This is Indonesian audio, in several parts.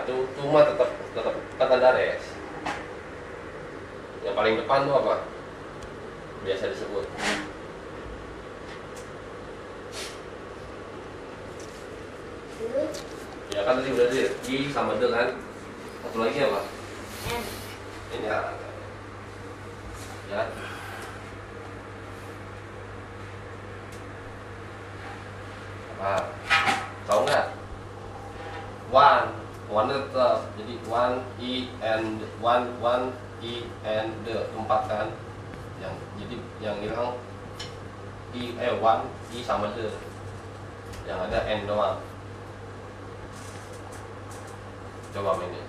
cuma tetap kata Dares. Yang paling depan tuh apa? Biasa disebut. Ya kan tadi udah di I sama D kan. Satu lagi apa? N. Ini ya. Ya. Apa? Tahu nggak? One tetap. Jadi one I and one I and D empat kan. Jadi yang hilang one I sama D. Yang ada N doang. Coba mainin.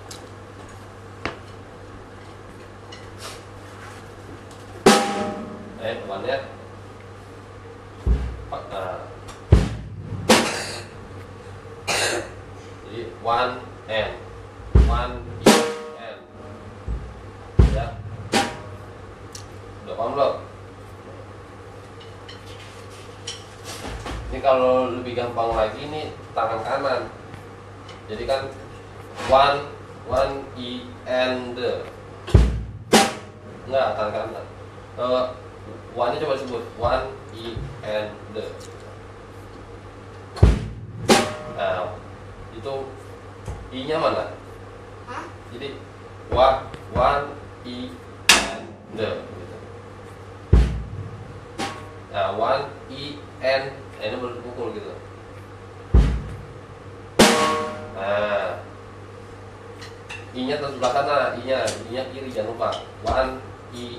One-nya jadi one N one I N ya. Udah paham belum? Ini kalau lebih gampang lagi ini tangan kanan. Jadi kan one I and enggak, tangan kanan. One-nya coba sebut one I and nah, itu I-nya mana? Hah? Jadi one I and gitu. Nah, one I and ini baru dipukul gitu. Nah, I-nya terus sebelah sana, I-nya kiri, jangan lupa. One I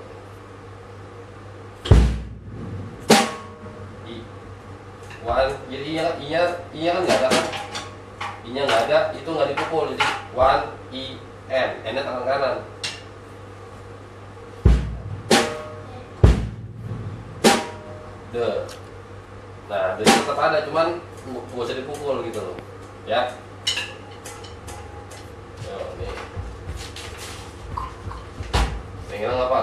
one, jadi I-nya kan nggak ada kan? I-nya nggak ada, itu nggak dipukul, jadi one I N, N-nya tangan kanan. D. Nah, D tetap ada, cuman nggak usah dipukul gitu loh, ya. Yo, nih. Yang hilang apa?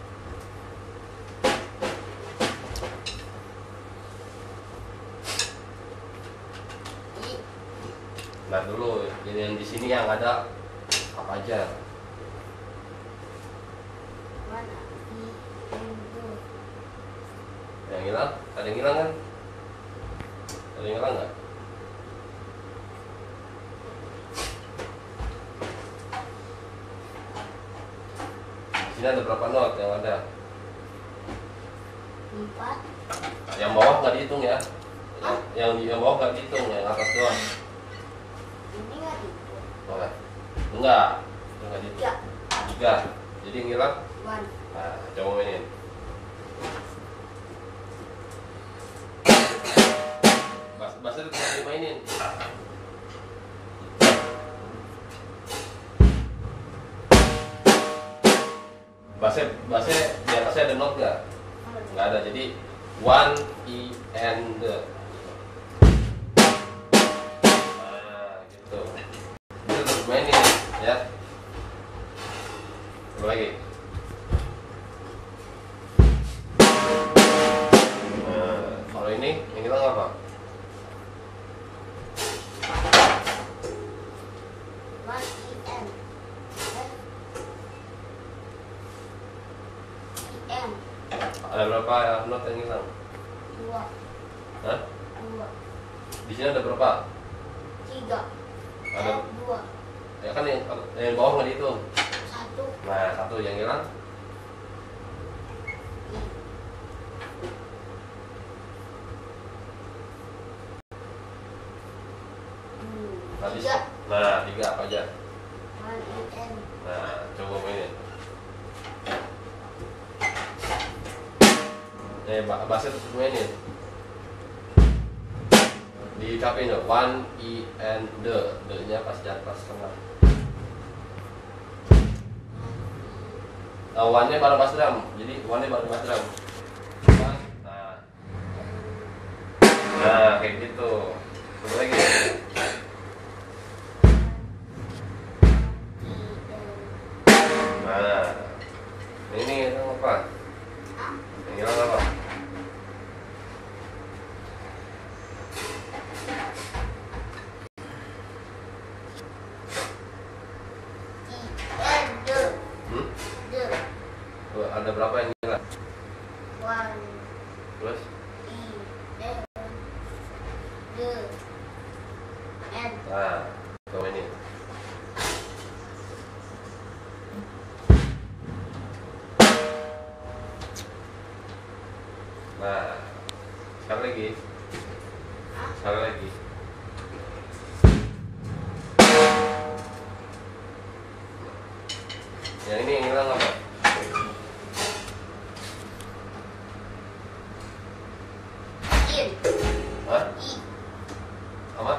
Nah dulu, jadi yang di sini yang ada apa aja? One I and D. Yang hilang? Ada yang hilang kan? Ada yang hilang nggak? Di sini ada berapa not yang ada? 4. Yang bawah nggak dihitung ya? Yang bawah nggak dihitung, yang atas doang. Ini nggak dihitung. Boleh? Enggak, nggak dihitung. 3. Jadi yang hilang? One. Nah, coba mainin. Bahasa itu tetap dimainin. Bahasa di atasnya ada not nggak? Nggak ada. Jadi one I and nah gitu. Itu terus mainin ya. Coba lagi. Nah, kalau ini yang hilang apa? One I N. I M. Ada berapa not yang hilang? 2. Hah? 2. Di sini ada berapa? 3. Ada 2. ya kan yang bawah nggak dihitung. 1. Nah, 1 yang hilang. Tadi 3. nah 3 apa aja? One I N. Nah, coba mainin. Bahasa terus mainin. Diucapin ya, one I and D-nya pas di atas tengah. One-nya baru pas drum, jadi one-nya baru pas drum. Nah, kayak gitu. Coba lagi. Nah, ini apa? Yang hilang apa? One, Terus I, N, D, N. nah kau ini. Nah sekali lagi. Hah? Sekali lagi. Yang ini yang hilang apa? In, Hah? I, Apa?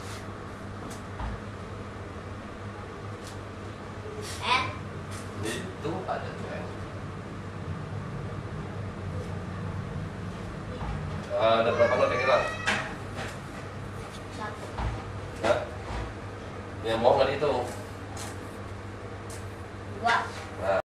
N. Itu ada tuh yang. Ada berapa not yang hilang? Satu. Hah? Yang mau nggak dihitung? Dua.